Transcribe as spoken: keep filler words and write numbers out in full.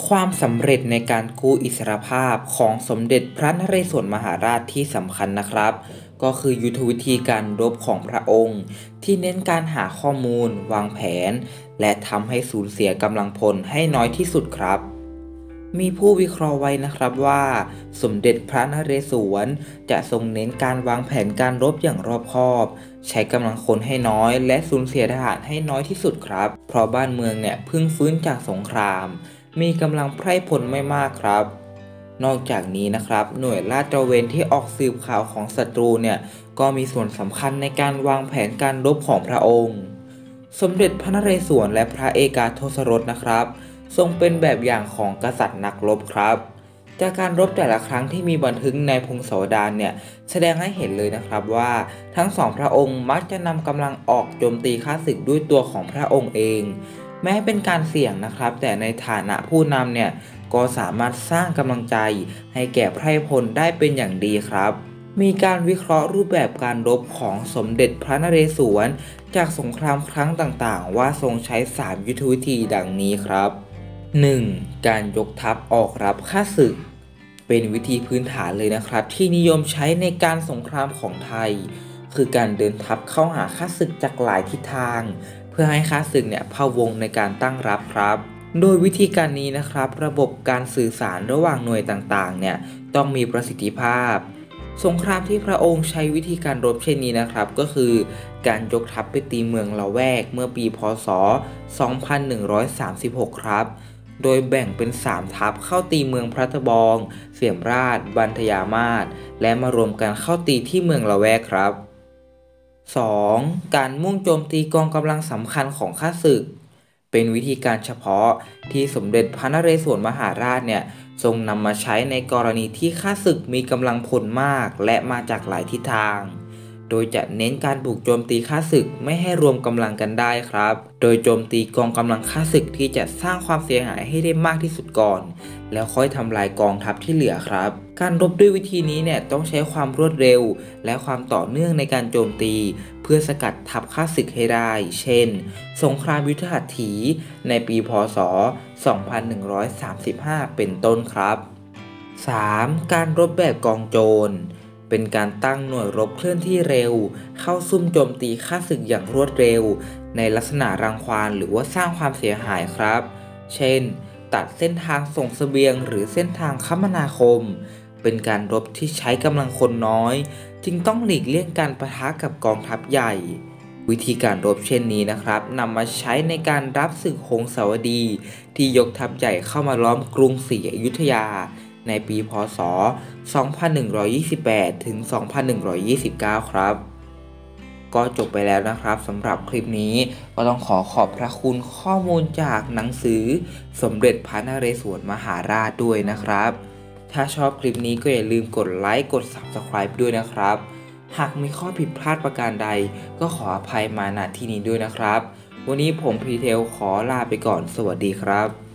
ความสำเร็จในการกู้อิสรภาพของสมเด็จพระนเรศวรมหาราชที่สำคัญนะครับก็คือยุทธวิธีการรบของพระองค์ที่เน้นการหาข้อมูลวางแผนและทำให้สูญเสียกำลังพลให้น้อยที่สุดครับมีผู้วิเคราะห์ไว้นะครับว่าสมเด็จพระนเรศวรจะทรงเน้นการวางแผนการรบอย่างรอบคอบใช้กำลังคนให้น้อยและสูญเสียทหารให้น้อยที่สุดครับเพราะบ้านเมืองเนี่ยเพิ่งฟื้นจากสงครามมีกำลังไพร่พลไม่มากครับนอกจากนี้นะครับหน่วยลาดตระเวนที่ออกสืบข่าวของศัตรูเนี่ยก็มีส่วนสำคัญในการวางแผนการรบของพระองค์สมเด็จพระนเรศวรและพระเอกาทศรสนะครับทรงเป็นแบบอย่างของกษัตริย์นักรบครับจากการรบแต่ละครั้งที่มีบันทึกในพงศาวดารเนี่ยแสดงให้เห็นเลยนะครับว่าทั้งสองพระองค์มักจะนำกำลังออกโจมตีข้าศึกด้วยตัวของพระองค์เองแม้เป็นการเสี่ยงนะครับแต่ในฐานะผู้นำเนี่ยก็สามารถสร้างกำลังใจให้แก่ไพร่พลได้เป็นอย่างดีครับมีการวิเคราะห์รูปแบบการรบของสมเด็จพระนเรศวรจากสงครามครั้งต่างๆว่าทรงใช้สามยุทธวิธีดังนี้ครับ หนึ่ง. การยกทัพออกรับข้าศึกเป็นวิธีพื้นฐานเลยนะครับที่นิยมใช้ในการสงครามของไทยคือการเดินทัพเข้าหาข้าศึกจากหลายทิศทางเพื่อให้ข้าศึกเนี่ยพะวงในการตั้งรับครับโดยวิธีการนี้นะครับระบบการสื่อสารระหว่างหน่วยต่างๆเนี่ยต้องมีประสิทธิภาพสงครามที่พระองค์ใช้วิธีการรบเช่นนี้นะครับก็คือการยกทัพไปตีเมืองละแวกเมื่อปีพ.ศ. สองพันหนึ่งร้อยสามสิบหกครับโดยแบ่งเป็นสามทัพเข้าตีเมืองพระตะบองเสียมราชบันทยามาศและมารวมกันเข้าตีที่เมืองละแวกครับ สอง. การมุ่งโจมตีกองกำลังสำคัญของข้าศึกเป็นวิธีการเฉพาะที่สมเด็จพระนเรศวรมหาราชเนี่ยทรงนำมาใช้ในกรณีที่ข้าศึกมีกำลังพลมากและมาจากหลายทิศทางโดยจะเน้นการบุกโจมตีข้าศึกไม่ให้รวมกำลังกันได้ครับโดยโจมตีกองกำลังข้าศึกที่จะสร้างความเสียหายให้ได้มากที่สุดก่อนแล้วค่อยทำลายกองทัพที่เหลือครับการรบด้วยวิธีนี้เนี่ยต้องใช้ความรวดเร็วและความต่อเนื่องในการโจมตีเพื่อสกัดทัพข้าศึกให้ได้เช่นสงครามยุทธหัตถีในปีพ.ศ. สองพันหนึ่งร้อยสามสิบห้าเป็นต้นครับ สาม. การรบแบบกองโจรเป็นการตั้งหน่วยรบเคลื่อนที่เร็วเข้าซุ่มโจมตีข้าศึกอย่างรวดเร็วในลักษณะรังควานหรือว่าสร้างความเสียหายครับเช่นตัดเส้นทางส่งเสบียงหรือเส้นทางคมนาคมเป็นการรบที่ใช้กำลังคนน้อยจึงต้องหลีกเลี่ยงการปะทะกับกองทัพใหญ่วิธีการรบเช่นนี้นะครับนำมาใช้ในการรับศึกหงสาวดีที่ยกทัพใหญ่เข้ามาล้อมกรุงศรีอยุธยาในปีพ.ศ. สองพันหนึ่งร้อยยี่สิบแปด ถึง สองพันหนึ่งร้อยยี่สิบเก้า ครับก็จบไปแล้วนะครับสำหรับคลิปนี้ก็ต้องขอขอบพระคุณข้อมูลจากหนังสือสมเด็จพระนเรศวรมหาราชด้วยนะครับถ้าชอบคลิปนี้ก็อย่าลืมกดไลค์กด ซับสไครบ์ ด้วยนะครับหากมีข้อผิดพลาดประการใดก็ขออภัยมาณที่นี้ด้วยนะครับวันนี้ผมพีเทลขอลาไปก่อนสวัสดีครับ